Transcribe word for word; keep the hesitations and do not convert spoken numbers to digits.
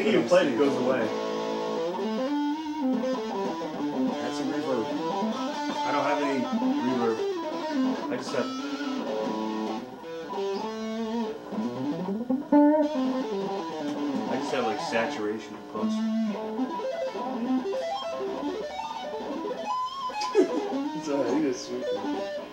Speaking of playing, it goes away. Add some reverb. I don't have any reverb. I just have. I just have like saturation and post. It's alright, you guys sweet.